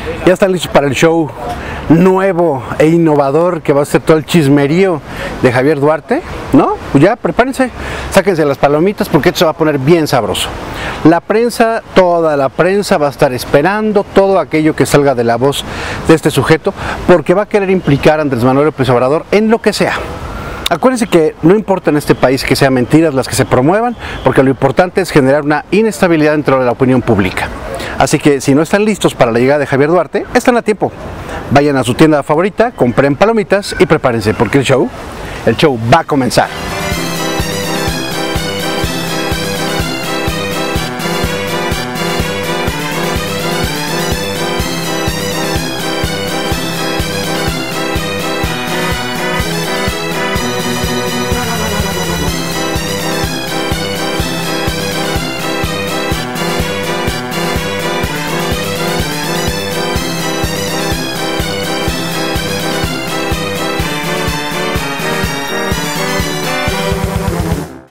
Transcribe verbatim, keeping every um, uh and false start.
¿Ya están listos para el show nuevo e innovador que va a ser todo el chismerío de Javier Duarte? ¿No? Pues ya, prepárense, sáquense las palomitas porque esto se va a poner bien sabroso. La prensa, toda la prensa va a estar esperando todo aquello que salga de la voz de este sujeto, porque va a querer implicar a Andrés Manuel López Obrador en lo que sea. Acuérdense que no importa en este país que sean mentiras las que se promuevan, porque lo importante es generar una inestabilidad dentro de la opinión pública. Así que si no están listos para la llegada de Javier Duarte, están a tiempo. Vayan a su tienda favorita, compren palomitas y prepárense porque el show, el show va a comenzar.